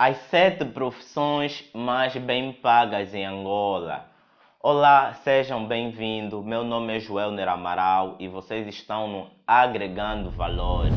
As 7 profissões mais bem pagas em Angola. Olá, sejam bem-vindos. Meu nome é Joelner Amaral e vocês estão no Agregando Valores.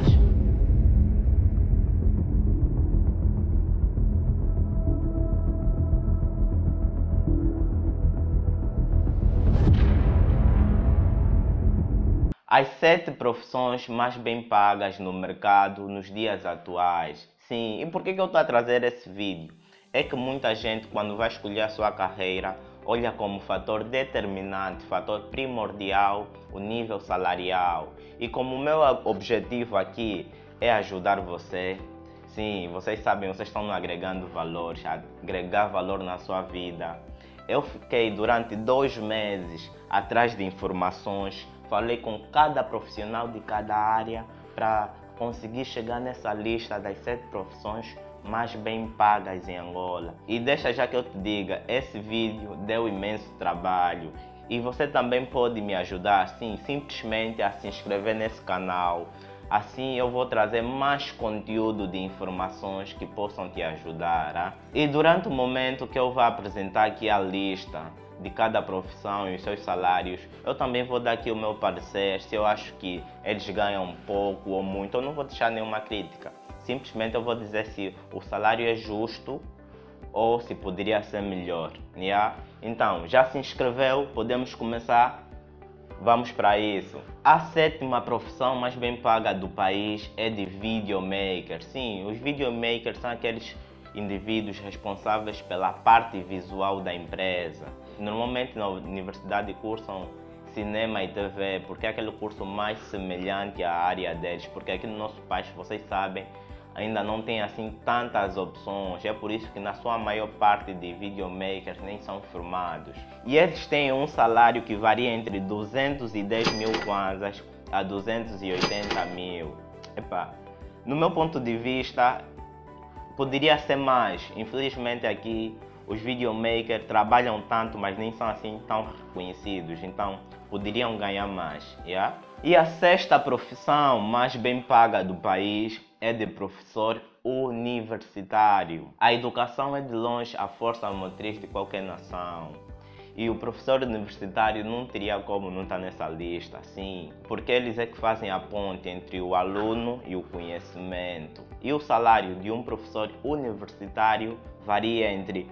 As 7 profissões mais bem pagas no mercado nos dias atuais. Sim, e por que eu estou a trazer esse vídeo? É que muita gente, quando vai escolher a sua carreira, olha como fator determinante, fator primordial, o nível salarial. E como o meu objetivo aqui é ajudar você, sim, vocês sabem, vocês estão agregando valores, agregar valor na sua vida. Eu fiquei durante 2 meses atrás de informações, falei com cada profissional de cada área para conseguir chegar nessa lista das 7 profissões mais bem pagas em Angola. E deixa já que eu te diga, esse vídeo deu imenso trabalho e você também pode me ajudar, sim, simplesmente a se inscrever nesse canal. Assim eu vou trazer mais conteúdo de informações que possam te ajudar. E durante o momento que eu vou apresentar aqui a lista de cada profissão e os seus salários, eu também vou dar aqui o meu parecer, se eu acho que eles ganham pouco ou muito. Eu não vou deixar nenhuma crítica, simplesmente eu vou dizer se o salário é justo ou se poderia ser melhor. Então, já se inscreveu? Podemos começar? Vamos para isso. A 7ª profissão mais bem paga do país é de videomaker. Sim, os videomakers são aqueles indivíduos responsáveis pela parte visual da empresa. Normalmente na universidade cursam cinema e TV, porque é aquele curso mais semelhante à área deles, porque aqui no nosso país, vocês sabem, ainda não tem assim tantas opções. É por isso que na sua maior parte de videomakers nem são formados. E eles têm um salário que varia entre 210 mil kwanzas a 280 mil. No meu ponto de vista, poderia ser mais. Infelizmente aqui os videomakers trabalham tanto, mas nem são assim tão reconhecidos. Então poderiam ganhar mais. E a 6ª profissão mais bem paga do país é de professor universitário. A educação é de longe a força motriz de qualquer nação. E o professor universitário não teria como não estar nessa lista, sim, porque eles é que fazem a ponte entre o aluno e o conhecimento. E o salário de um professor universitário varia entre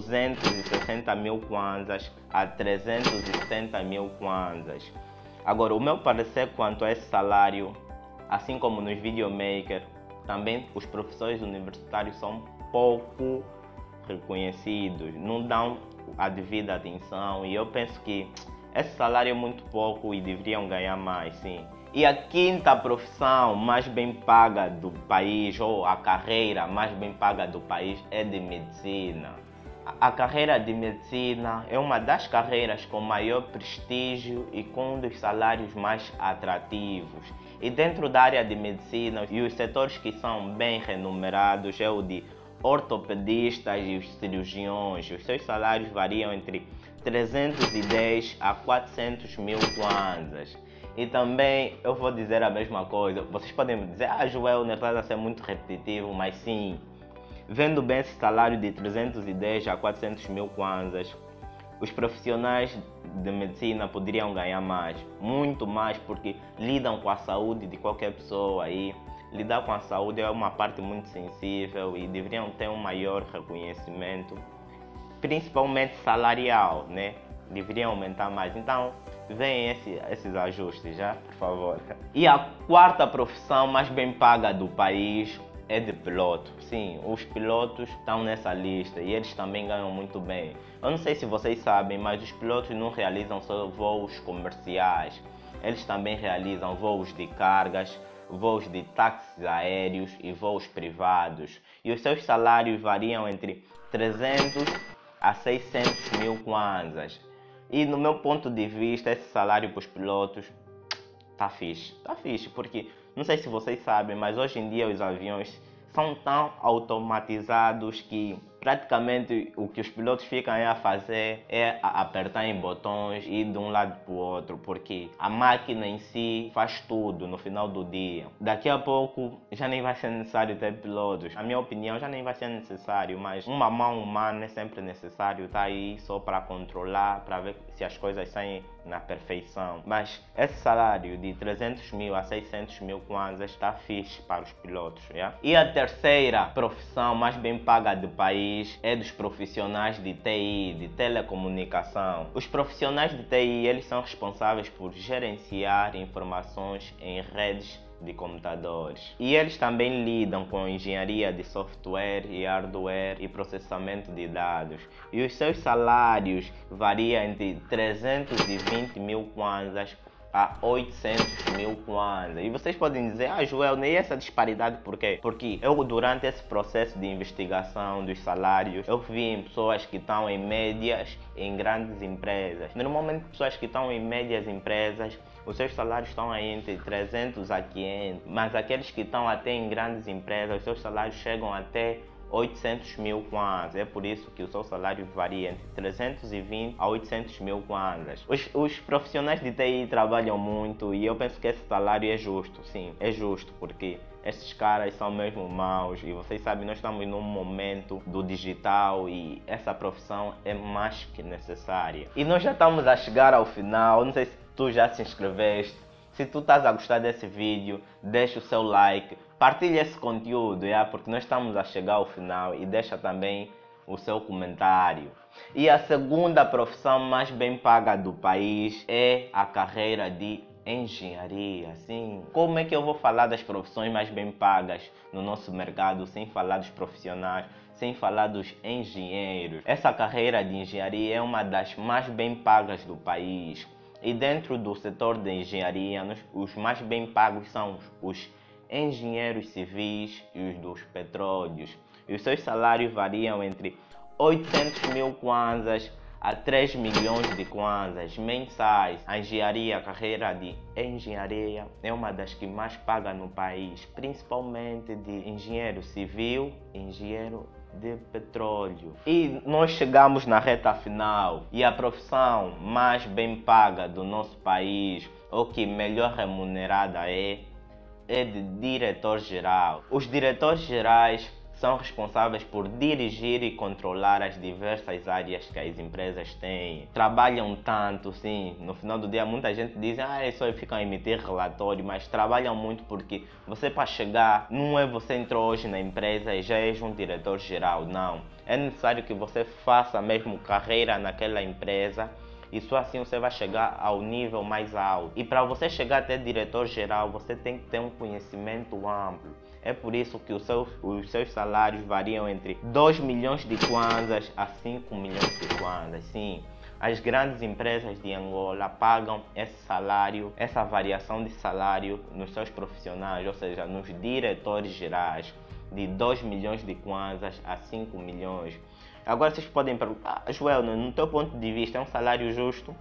260 mil kwanzas a 370 mil kwanzas. Agora, o meu parecer quanto a esse salário, assim como nos videomakers, também os professores universitários são pouco reconhecidos, não dão a devida atenção, e eu penso que esse salário é muito pouco e deveriam ganhar mais, sim. E a 5ª profissão mais bem paga do país, ou a carreira mais bem paga do país, é de medicina. A carreira de medicina é uma das carreiras com maior prestígio e com um dos salários mais atrativos. E dentro da área de medicina, e os setores que são bem remunerados é o de ortopedistas e os cirurgiões. Os seus salários variam entre 310 a 400 mil kwanzas. E também eu vou dizer a mesma coisa. Vocês podem me dizer, Joel, não está a ser muito repetitivo, mas sim, vendo bem esse salário de 310 a 400 mil kwanzas, os profissionais de medicina poderiam ganhar mais, muito mais, porque lidam com a saúde de qualquer pessoa aí. Lidar com a saúde é uma parte muito sensível e deveriam ter um maior reconhecimento, principalmente salarial, né? Deveriam aumentar mais. Então, vem esses ajustes, já, por favor. E a 4ª profissão mais bem paga do país é de piloto. Sim, os pilotos estão nessa lista e eles também ganham muito bem. Eu não sei se vocês sabem, mas os pilotos não realizam só voos comerciais. Eles também realizam voos de cargas, voos de táxis aéreos e voos privados. E os seus salários variam entre 300 a 600 mil kwanzas. E no meu ponto de vista, esse salário para os pilotos tá fixe, porque não sei se vocês sabem, mas hoje em dia os aviões são tão automatizados que praticamente o que os pilotos ficam a fazer é apertar em botões e ir de um lado para o outro, porque a máquina em si faz tudo no final do dia. Daqui a pouco já nem vai ser necessário ter pilotos. Na minha opinião, já nem vai ser necessário, mas uma mão humana é sempre necessário, tá aí só para controlar, para ver se as coisas saem na perfeição. Mas esse salário de 300 mil a 600 mil kwanzas está fixe para os pilotos, yeah? E a terceira profissão mais bem paga do país é dos profissionais de TI, de telecomunicação. Os profissionais de TI, eles são responsáveis por gerenciar informações em redes de computadores. E eles também lidam com engenharia de software e hardware e processamento de dados. E os seus salários variam entre 320 mil kwanzas a 800 mil kwanzas. E vocês podem dizer, Joel, nem essa disparidade por quê? Porque eu, durante esse processo de investigação dos salários, eu vi em pessoas que estão em médias em grandes empresas. Normalmente pessoas que estão em médias empresas, os seus salários estão aí entre 300 a 500, mas aqueles que estão até em grandes empresas, os seus salários chegam até 800 mil kwanzas. É por isso que o seu salário varia entre 320 a 800 mil kwanzas. Os profissionais de TI trabalham muito e eu penso que esse salário é justo. Sim, é justo, porque esses caras são mesmo maus e vocês sabem, nós estamos num momento do digital e essa profissão é mais que necessária. E nós já estamos a chegar ao final. Não sei se tu já se inscreveste. Se tu estás a gostar desse vídeo, deixa o seu like, partilha esse conteúdo, porque nós estamos a chegar ao final, e deixa também o seu comentário. E a segunda profissão mais bem paga do país é a carreira de engenharia. Sim. Como é que eu vou falar das profissões mais bem pagas no nosso mercado sem falar dos profissionais, sem falar dos engenheiros? Essa carreira de engenharia é uma das mais bem pagas do país. E dentro do setor de engenharia, os mais bem pagos são os engenheiros civis e os dos petróleos. E os seus salários variam entre 800 mil kwanzas a 3 milhões de kwanzas mensais. A carreira de engenharia é uma das que mais paga no país, principalmente de engenheiro civil e engenheiro de petróleo. E nós chegamos na reta final, e a profissão mais bem paga do nosso país, ou que melhor remunerada é de diretor-geral. Os diretores gerais são responsáveis por dirigir e controlar as diversas áreas que as empresas têm. Trabalham tanto, sim, no final do dia muita gente diz, só ficam a emitir relatório, mas trabalham muito, porque você, para chegar, não é você entrou hoje na empresa e já és um diretor-geral, não. É necessário que você faça mesmo carreira naquela empresa, e só assim você vai chegar ao nível mais alto. E para você chegar até diretor-geral, você tem que ter um conhecimento amplo. É por isso que os seus salários variam entre 2 milhões de kwanzas a 5 milhões de kwanzas. Sim, as grandes empresas de Angola pagam esse salário, essa variação de salário nos seus profissionais, ou seja, nos diretores gerais, de 2 milhões de kwanzas a 5 milhões. Agora vocês podem perguntar, Joel, no teu ponto de vista, é um salário justo?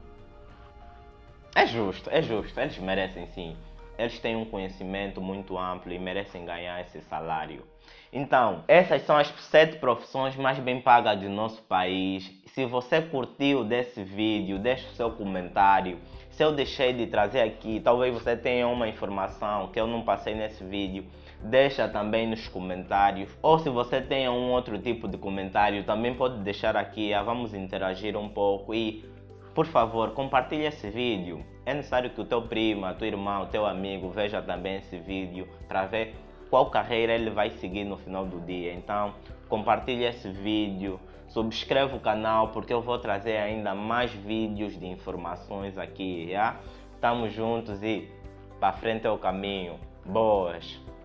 É justo, eles merecem sim. Eles têm um conhecimento muito amplo e merecem ganhar esse salário. Então, essas são as 7 profissões mais bem pagas do nosso país. Se você curtiu desse vídeo, deixa o seu comentário. Se eu deixei de trazer aqui, talvez você tenha uma informação que eu não passei nesse vídeo, deixa também nos comentários. Ou se você tem um outro tipo de comentário, também pode deixar aqui, vamos interagir um pouco. E, por favor, compartilhe esse vídeo. É necessário que o teu primo, teu irmão, o teu amigo veja também esse vídeo para ver qual carreira ele vai seguir no final do dia. Então, compartilhe esse vídeo, subscreva o canal, porque eu vou trazer ainda mais vídeos de informações aqui, Tamo juntos e para frente é o caminho. Boas!